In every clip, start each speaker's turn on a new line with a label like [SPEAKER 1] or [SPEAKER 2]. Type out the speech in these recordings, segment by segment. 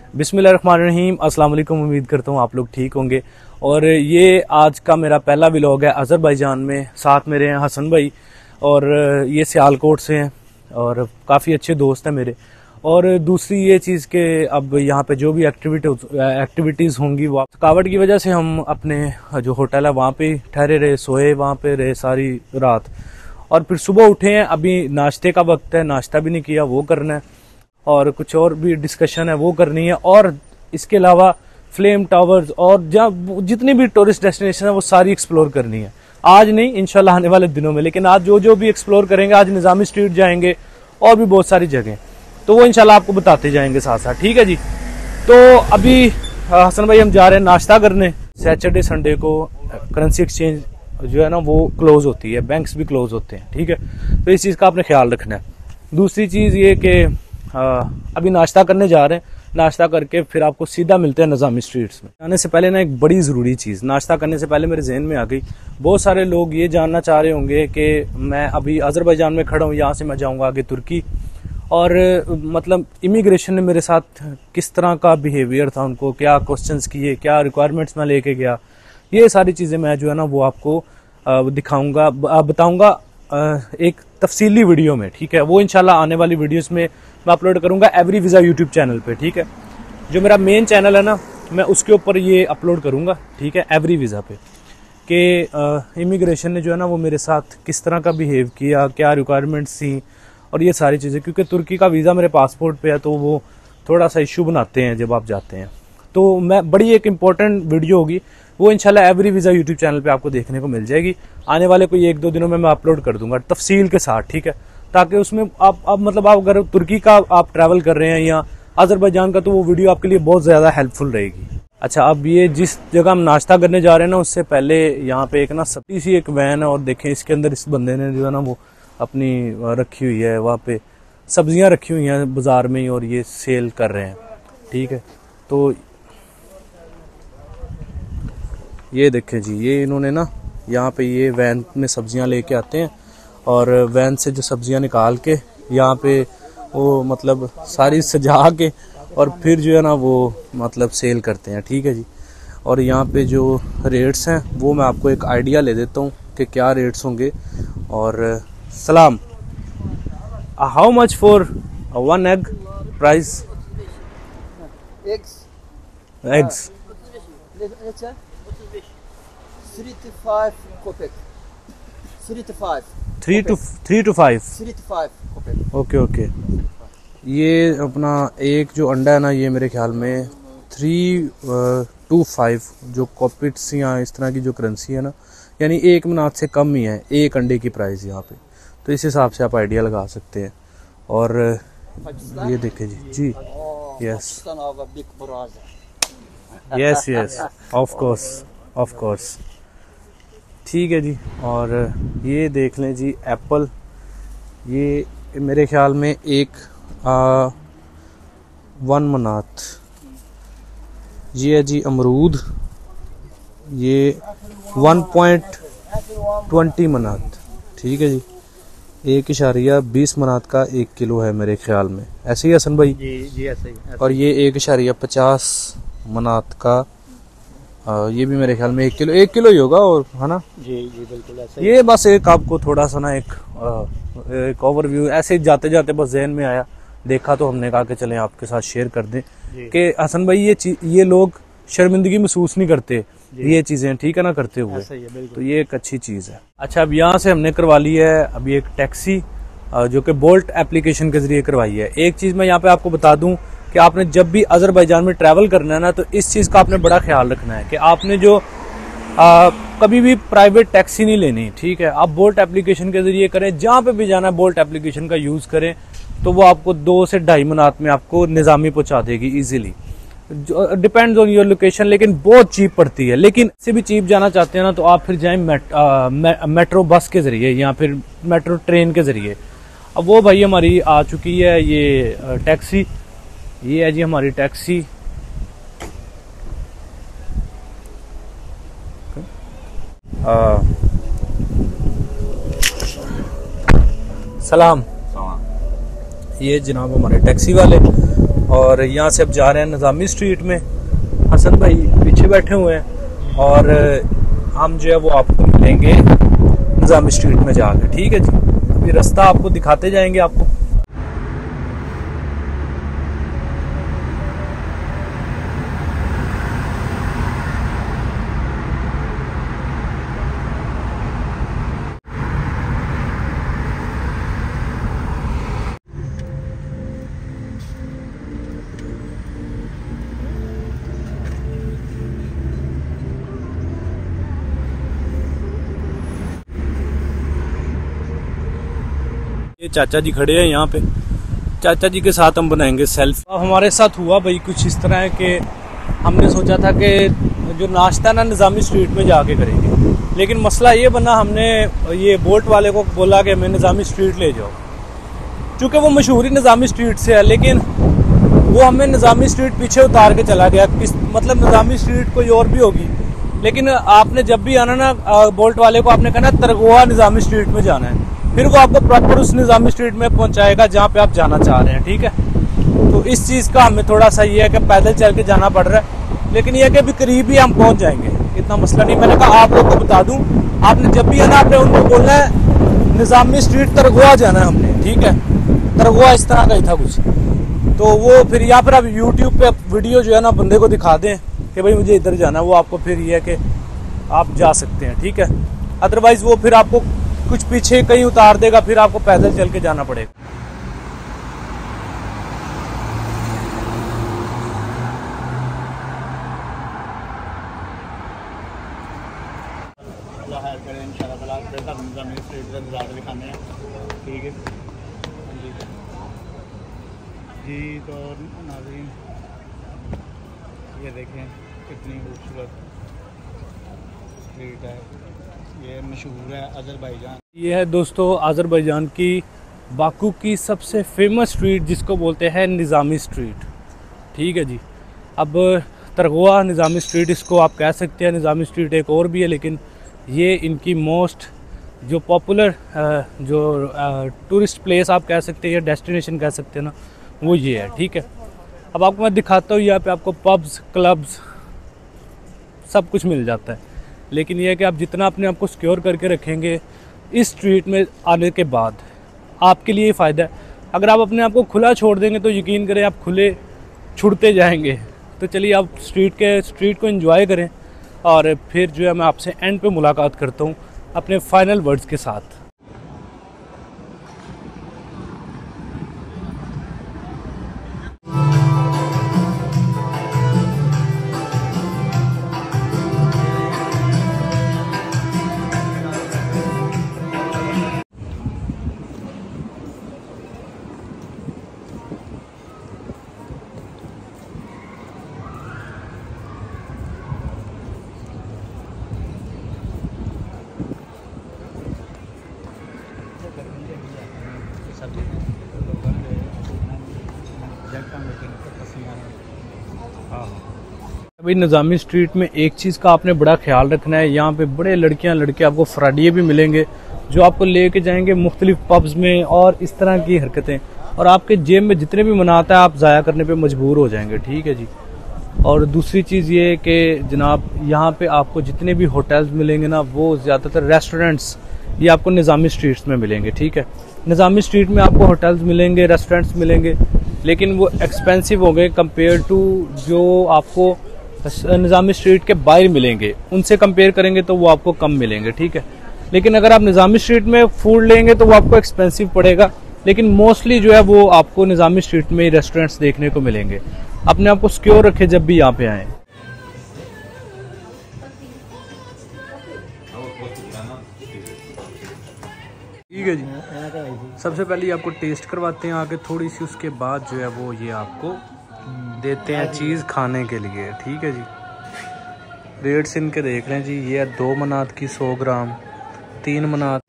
[SPEAKER 1] बिस्मिल्लाहिर्रहमानिर्रहीम, अस्सलाम वालेकुम। उम्मीद करता हूँ आप लोग ठीक होंगे। और ये आज का मेरा पहला व्लॉग है अज़रबैजान में। साथ मेरे हैं हसन भाई और ये सियालकोट से हैं और काफ़ी अच्छे दोस्त हैं मेरे। और दूसरी ये चीज़ के अब यहाँ पे जो भी एक्टिविटीज़ होंगी वो थकावट की वजह से हम अपने जो होटल है वहाँ पे ठहरे रहे, सोए वहाँ पे रहे सारी रात। और फिर सुबह उठे हैं, अभी नाश्ते का वक्त है, नाश्ता भी नहीं किया, वो करना है और कुछ और भी डिस्कशन है वो करनी है। और इसके अलावा फ्लेम टावर्स और जहाँ जितनी भी टूरिस्ट डेस्टिनेशन है वो सारी एक्सप्लोर करनी है। आज नहीं, इंशाल्लाह आने वाले दिनों में, लेकिन आज जो भी एक्सप्लोर करेंगे, आज निज़ामी स्ट्रीट जाएंगे और भी बहुत सारी जगह, तो वो इंशाल्लाह आपको बताते जाएंगे साथ साथ। ठीक है जी। तो अभी हसन भाई हम जा रहे हैं नाश्ता करने। सैटरडे संडे को करेंसी एक्सचेंज जो है ना वो क्लोज होती है, बैंक्स भी क्लोज होते हैं। ठीक है, तो इस चीज़ का आपने ख्याल रखना है। दूसरी चीज़ ये कि अभी नाश्ता करने जा रहे हैं, नाश्ता करके फिर आपको सीधा मिलते हैं निज़ामी स्ट्रीट्स में। जाने से पहले ना एक बड़ी ज़रूरी चीज़ नाश्ता करने से पहले मेरे जहन में आ गई। बहुत सारे लोग ये जानना चाह रहे होंगे कि मैं अभी अज़रबैजान में खड़ा हूँ, यहाँ से मैं जाऊँगा आगे तुर्की, और मतलब इमिग्रेशन ने मेरे साथ किस तरह का बिहेवियर था, उनको क्या क्वेश्चंस किए, क्या रिक्वायरमेंट्स मैं लेके गया, ये सारी चीज़ें मैं जो है ना वो आपको दिखाऊँगा, बताऊँगा एक तफसीली वीडियो में। ठीक है, वो इंशाल्लाह आने वाली वीडियोस में मैं अपलोड करूंगा एवरी वीज़ा यूट्यूब चैनल पे। ठीक है, जो मेरा मेन चैनल है ना मैं उसके ऊपर ये अपलोड करूंगा। ठीक है, एवरी वीज़ा पे कि इमिग्रेशन ने जो है ना वो मेरे साथ किस तरह का बिहेव किया, क्या रिक्वायरमेंट्स थी और ये सारी चीज़ें। क्योंकि तुर्की का वीज़ा मेरे पासपोर्ट पे है तो वो थोड़ा सा इशू बनाते हैं जब आप जाते हैं। तो मैं बड़ी एक इम्पॉर्टेंट वीडियो होगी, वो इंशाल्लाह एवरी वीज़ा यूट्यूब चैनल पे आपको देखने को मिल जाएगी। आने वाले कोई 1-2 दिनों में मैं अपलोड कर दूंगा तफसील के साथ। ठीक है, ताकि उसमें आप मतलब आप अगर तुर्की का आप ट्रैवल कर रहे हैं या अज़रबैजान का, तो वो वीडियो आपके लिए बहुत ज़्यादा हेल्पफुल रहेगी। अच्छा, अब ये जिस जगह हम नाश्ता करने जा रहे हैं ना, उससे पहले यहाँ पे एक ना सब्जी सी एक वैन है और देखें इसके अंदर इस बंदे ने जो है ना वो अपनी रखी हुई है, वहाँ पे सब्जियाँ रखी हुई हैं बाज़ार में ही और ये सेल कर रहे हैं। ठीक है, तो ये देखें जी, ये इन्होंने ना यहाँ पे ये वैन में सब्जियाँ लेके आते हैं और वैन से जो सब्जियाँ निकाल के यहाँ पे वो मतलब सारी सजा के और फिर जो है ना वो मतलब सेल करते हैं। ठीक है जी। और यहाँ पे जो रेट्स हैं वो मैं आपको एक आइडिया ले देता हूँ कि क्या रेट्स होंगे। और सलाम, how much for 1 egg price? Eggs
[SPEAKER 2] 3 to 5 kopek. 3 to 5.
[SPEAKER 1] 3 to 5.
[SPEAKER 2] 3 to 5 kopek.
[SPEAKER 1] Okay okay. ये अपना एक जो अंडा है ना, ये मेरे ख्याल में 3 to 5 जो कॉपिट्स या इस तरह की जो करेंसी है ना, यानी 1 मनात से कम ही है एक अंडे की प्राइस यहाँ पे। तो इस हिसाब से आप आइडिया लगा सकते हैं। और ये देखें जी, yes yes yes, of course. ठीक है जी। और ये देख लें जी, एप्पल, ये मेरे ख्याल में 1 मनात। ये है जी अमरूद, ये 1.20 मनात। ठीक है जी, 1.20 मनात का 1 किलो है मेरे ख्याल में, ऐसे ही हसन भाई?
[SPEAKER 2] जी ऐसे ही।
[SPEAKER 1] और ये 1.50 मनात का, ये भी मेरे ख्याल में 1 किलो ही होगा, और है ना?
[SPEAKER 2] जी बिल्कुल ऐसे ही।
[SPEAKER 1] ये बस एक आपको थोड़ा सा ना एक ओवरव्यू ऐसे जाते जाते बस जहन में आया, देखा तो हमने कहा कि चलें आपके साथ शेयर कर दें कि हसन भाई ये लोग शर्मिंदगी महसूस नहीं करते ये चीज़ें, ठीक है ना, करते हुए। तो ये एक अच्छी चीज़ है। अच्छा, अब यहाँ से हमने करवा ली है अभी एक टैक्सी जो कि बोल्ट एप्लीकेशन के जरिए करवाई है। एक चीज़ मैं यहाँ पे आपको बता दूं कि आपने जब भी अज़रबैजान में ट्रैवल करना है ना, तो इस चीज़ का आपने बड़ा ख्याल रखना है कि आपने जो कभी भी प्राइवेट टैक्सी नहीं लेनी। ठीक है, आप बोल्ट एप्लीकेशन के जरिए करें, जहाँ पे भी जाना है बोल्ट एप्लीकेशन का यूज़ करें, तो वो आपको 2 से 2.5 मिनट में आपको निज़ामी पहुँचा देगी easily. Depends on your location, लेकिन बहुत चीप पड़ती है। लेकिन इससे भी चीप जाना चाहते हैं ना, तो आप फिर जाएं मेट्रो बस के जरिए या फिर मेट्रो ट्रेन के जरिए। अब वो भाई हमारी आ चुकी है ये टैक्सी, ये है जी हमारी टैक्सी। सलाम, ये जनाब हमारे टैक्सी वाले। और यहाँ से अब जा रहे हैं निज़ामी स्ट्रीट में। हसन भाई पीछे बैठे हुए हैं और हम जो है वो आपको मिलेंगे निज़ामी स्ट्रीट में जाकर। ठीक है जी, अभी रास्ता आपको दिखाते जाएंगे आपको। ये चाचा जी खड़े हैं यहाँ पे, चाचा जी के साथ हम बनाएंगे सेल्फी। अब हमारे साथ हुआ भाई कुछ इस तरह है कि हमने सोचा था कि जो नाश्ता ना निज़ामी स्ट्रीट में जाके करेंगे, लेकिन मसला ये बना, हमने ये बोट वाले को बोला कि हमें निज़ामी स्ट्रीट ले जाओ, चूँकि वो मशहूरी निज़ामी स्ट्रीट से है, लेकिन वो हमें निज़ामी स्ट्रीट पीछे उतार के चला गया। मतलब निज़ामी स्ट्रीट कोई और भी होगी, लेकिन आपने जब भी आना ना बोल्ट वाले को आपने कहना तरगोआ निज़ामी स्ट्रीट में जाना है, फिर वो आपको प्रॉपर उस निज़ामी स्ट्रीट में पहुंचाएगा जहाँ पे आप जाना चाह रहे हैं। ठीक है, तो इस चीज़ का हमें थोड़ा सा ये है कि पैदल चल के जाना पड़ रहा है, लेकिन यह कि अभी करीब ही हम पहुंच जाएंगे, इतना मसला नहीं। मैंने कहा आप लोग को बता दूं, आपने जब भी आना आपने उनको बोलना है निज़ामी स्ट्रीट तरगोआ जाना है हमने। ठीक है, तरगोआ इस तरह का ही था कुछ, तो वो फिर या फिर आप यूट्यूब पे वीडियो जो है ना बंदे को दिखा दें कि भाई मुझे इधर जाना है, वो आपको फिर ये है कि आप जा सकते हैं। ठीक है, अदरवाइज़ वो फिर आपको कुछ पीछे कहीं उतार देगा, फिर आपको पैदल चल के जाना पड़ेगा।
[SPEAKER 3] ठीक है जी, तो नाज़रीन ये देखें कितनी खूबसूरत स्ट्रीट है, ये मशहूर है अज़रबैजान।
[SPEAKER 1] ये है दोस्तों अज़रबैजान की बाकू की सबसे फेमस स्ट्रीट, जिसको बोलते हैं निज़ामी स्ट्रीट। ठीक है जी, अब तरगोआ निज़ामी स्ट्रीट इसको आप कह सकते हैं, निज़ामी स्ट्रीट एक और भी है, लेकिन ये इनकी मोस्ट जो पॉपुलर जो टूरिस्ट प्लेस आप कह सकते हैं या डेस्टिनेशन कह सकते हैं ना, वो ये है। ठीक है, अब आपको मैं दिखाता हूँ, यहाँ पे आपको पब्स क्लब्स सब कुछ मिल जाता है, लेकिन यह है कि आप जितना अपने आप को सिक्योर करके रखेंगे इस स्ट्रीट में आने के बाद आपके लिए फ़ायदा है। अगर आप अपने आप को खुला छोड़ देंगे तो यकीन करें आप खुले छुड़ते जाएंगे। तो चलिए आप स्ट्रीट को एंजॉय करें, और फिर जो है मैं आपसे एंड पे मुलाकात करता हूँ अपने फाइनल वर्ड्स के साथ। अभी निज़ामी स्ट्रीट में एक चीज़ का आपने बड़ा ख्याल रखना है, यहाँ पे बड़े लड़कियाँ लड़के आपको फ्राडिये भी मिलेंगे जो आपको लेके जाएंगे मुख्तलिफ पब्स में और इस तरह की हरकतें, और आपके जेब में जितने भी मनाता है आप ज़ाया करने पे मजबूर हो जाएंगे। ठीक है जी, और दूसरी चीज़ ये कि जनाब यहाँ पे आपको जितने भी होटल्स मिलेंगे ना, वो ज़्यादातर रेस्टोरेंट्स ये आपको निज़ामी स्ट्रीट्स में मिलेंगे। ठीक है, निज़ामी स्ट्रीट में आपको होटल्स मिलेंगे, रेस्टोरेंट्स मिलेंगे, लेकिन वो एक्सपेंसिव होंगे कंपेयर टू जो आपको निज़ामी स्ट्रीट के बाहर मिलेंगे, उनसे कंपेयर करेंगे तो वो आपको कम मिलेंगे। ठीक है, लेकिन अगर आप निज़ामी स्ट्रीट में फूड लेंगे तो वो आपको एक्सपेंसिव पड़ेगा, लेकिन मोस्टली जो है वो आपको निज़ामी स्ट्रीट में रेस्टोरेंट्स देखने को मिलेंगे। अपने आप को सिक्योर रखें जब भी यहाँ पे आएँ। ठीक है जी, सबसे पहले आपको टेस्ट करवाते हैं आके थोड़ी सी, उसके बाद जो है वो ये आपको देते हैं चीज़ खाने के लिए। ठीक है जी, रेट्स इनके देख लें जी, ये है 2 मनात की 100 ग्राम, 3 मनात।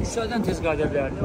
[SPEAKER 4] Şuradan tezgah edebilirdi.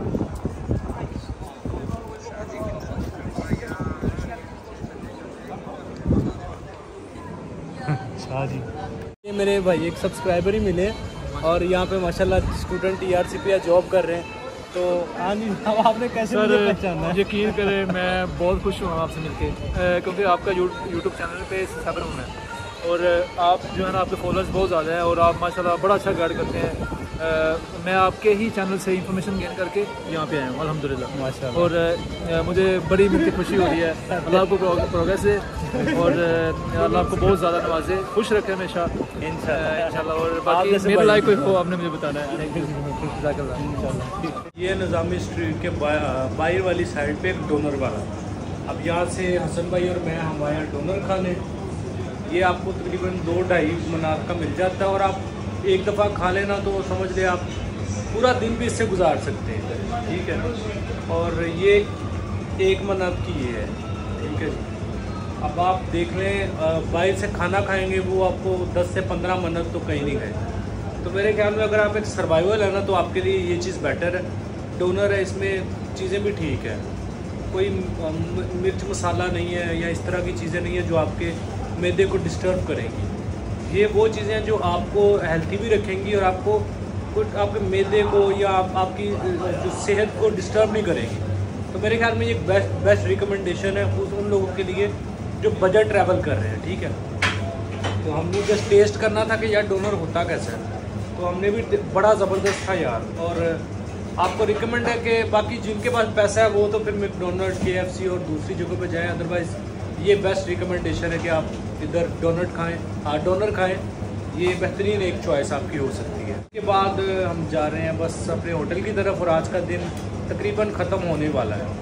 [SPEAKER 1] जी ये मेरे भाई एक सब्सक्राइबर ही मिले और यहाँ पे माशाल्लाह स्टूडेंट ERCP या जॉब कर रहे हैं। तो हाँ जी, अब आपने कैसे मुझे पहचाना है?
[SPEAKER 4] यकीन करें मैं बहुत खुश हुआ आपसे मिलके, क्योंकि आपका यूट्यूब चैनल पे सब्सक्राइबर हूँ मैं, और आप जो है ना, आपके फॉलोअर्स बहुत ज़्यादा हैं और आप माशाल्लाह बड़ा अच्छा गाइड करते हैं। मैं आपके ही चैनल से इंफॉर्मेशन गेन करके यहाँ पे आया हूँ अल्हम्दुलिल्लाह माशाल्लाह, और मुझे बड़ी मिलकर खुशी हो रही है। अल्लाह आपको प्रोग्रेस दे और अल्लाह आपको बहुत ज़्यादा नवाजे, खुश रखे हमेशा इंशाल्लाह। और बाकी मेरे लाइक कोई हो आपने मुझे बताना है इंशाल्लाह।
[SPEAKER 1] ये निज़ामी स्ट्रीट के बाहर वाली साइड पे एक डोनर वाला, अब यहाँ से हसन भाई और मैं हम आए डोनर खाने। ये आपको तकरीबन 2-2.5 मनात का मिल जाता है और आप एक दफ़ा खा लेना तो समझ ले आप पूरा दिन भी इससे गुजार सकते हैं, ठीक है। और ये 1 मनात की ये है, ठीक है। अब आप देख लें बाहर से खाना खाएंगे वो आपको 10 से 15 मनात तो कहीं नहीं गए। तो मेरे ख्याल में अगर आप एक सर्वाइवल है ना, तो आपके लिए ये चीज़ बेटर है। डोनर है, इसमें चीज़ें भी ठीक है, कोई मिर्च मसाला नहीं है या इस तरह की चीज़ें नहीं है जो आपके मैदे को डिस्टर्ब करेंगी। ये वो चीज़ें जो आपको हेल्थी भी रखेंगी और आपको कुछ आपके मैदे को या आपकी जो सेहत को डिस्टर्ब नहीं करेंगी। तो मेरे ख्याल में ये बेस्ट रिकमेंडेशन है उन लोगों के लिए जो बजट ट्रैवल कर रहे हैं, ठीक है। तो हमने जस्ट टेस्ट करना था कि यार डोनर होता कैसा है, तो हमने भी बड़ा ज़बरदस्त था यार। और आपको रिकमेंड है कि बाकी जिनके पास पैसा है वो तो फिर मैकडोनल्ड, KFC और दूसरी जगहों पे जाएं, अदरवाइज़ ये बेस्ट रिकमेंडेशन है कि आप इधर डोनर खाएं। ये बेहतरीन एक चॉइस आपकी हो सकती है। उसके बाद हम जा रहे हैं बस अपने होटल की तरफ और आज का दिन तकरीबन ख़त्म होने वाला है।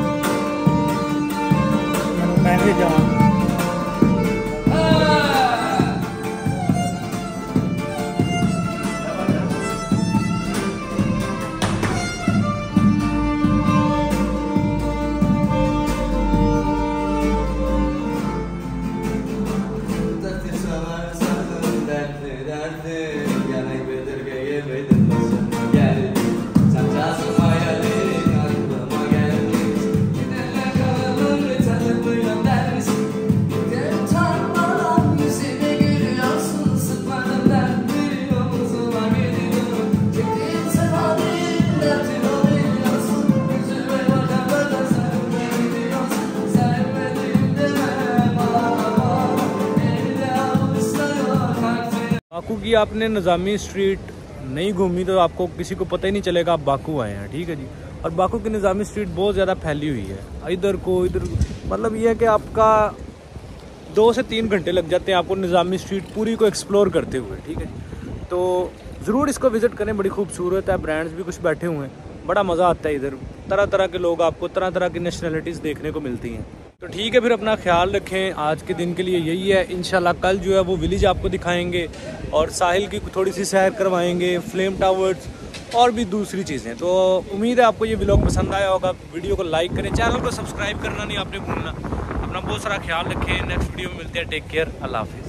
[SPEAKER 1] बाकू की आपने निज़ामी स्ट्रीट नहीं घूमी तो आपको किसी को पता ही नहीं चलेगा आप बाकू आए हैं, ठीक है जी। और बाकू की निज़ामी स्ट्रीट बहुत ज़्यादा फैली हुई है, इधर मतलब ये है कि आपका 2 से 3 घंटे लग जाते हैं आपको निज़ामी स्ट्रीट पूरी को एक्सप्लोर करते हुए, ठीक है जी। तो ज़रूर इसको विज़िट करें, बड़ी खूबसूरत है, ब्रांड्स भी कुछ बैठे हुए हैं, बड़ा मज़ा आता है इधर। तरह तरह के लोग आपको तरह तरह की नेशनलिटीज़ देखने को मिलती हैं। तो ठीक है, फिर अपना ख्याल रखें। आज के दिन के लिए यही है। इंशाल्लाह कल जो है वो विलेज आपको दिखाएंगे और साहिल की थोड़ी सी सैर करवाएंगे, फ्लेम टावर्स और भी दूसरी चीज़ें। तो उम्मीद है आपको ये व्लॉग पसंद आया होगा। वीडियो को लाइक करें, चैनल को सब्सक्राइब करना नहीं आपने भूलना। अपना बहुत सारा ख्याल रखें। नेक्स्ट वीडियो में मिलते हैं। टेक केयर, अल्लाह हाफिज़।